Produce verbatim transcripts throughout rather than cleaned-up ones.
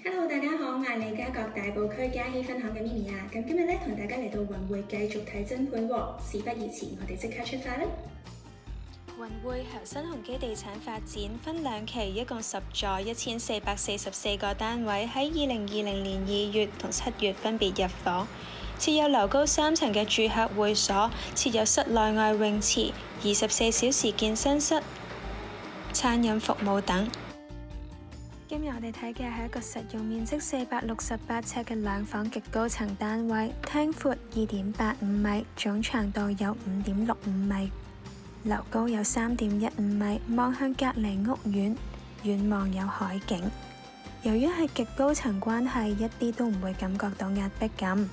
Hello，大家好，我係利嘉閣大埔區嘉禧分行嘅咪咪啊。咁今日咧同大家嚟到雲匯繼續睇真盤喎。事不宜遲，我哋即刻出發啦！ 雲匯由新鴻基地產發展，分兩期，一共十座一千四百四十四個單位，喺二零二零年二月同七月分別入伙，設有樓高三層嘅住客會所，設有室內外泳池、二十四小時健身室、餐飲服務等。今日我哋睇嘅係一個實用面積四百六十八尺嘅兩房極高層單位，廳闊二點八五米，總長度有五點六五米，樓高有三點一五米，望向隔離屋苑，遠望有海景。由於係極高層關係，一啲都唔會感覺到壓迫感。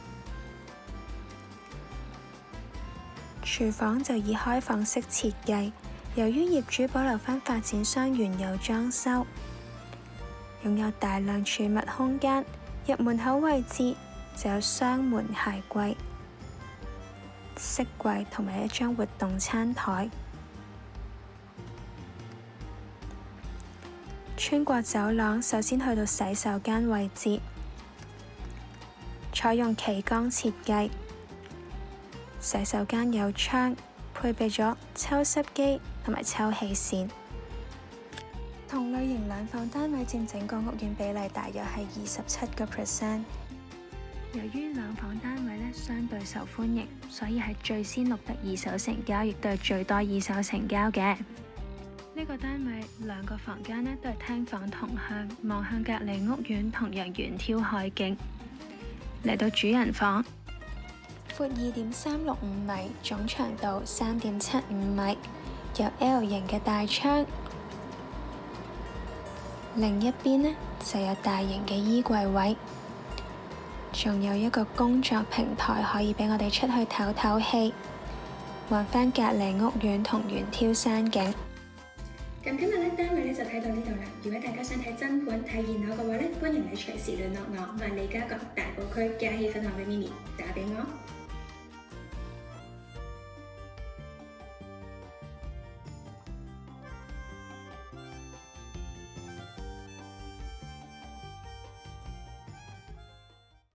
廚房就以開放式設計，由於業主保留返發展商原有裝修，擁有大量儲物空間，入門口位置就有雙門鞋櫃、飾櫃同埋一張活動餐台。穿過走廊，首先去到洗手間位置，採用企缸設計。洗手間有窗，配備咗抽濕機同埋抽氣扇。同類型兩房單位佔整個屋苑比例大約係二十七個 percent。由於兩房單位呢相對受歡迎，所以係最先錄得二手成交，亦都係最多二手成交嘅。呢個單位兩個房間呢都係廳房同向，望向隔離屋苑，同樣遠眺海景。嚟到主人房，闊二點三六五米，總長度三點七五米，有 L 型嘅大窗。另一邊呢就有大型嘅衣櫃位，仲有一個工作平台可以俾我哋出去透透氣，望返隔離屋苑同遠眺山景。 咁今日咧單位咧就睇到呢度啦。如果大家想睇真盤睇熱鬧嘅話咧，歡迎你隨時聯絡我，我係利嘉閣大埔區嘉禧分行嘅咪咪，打俾我。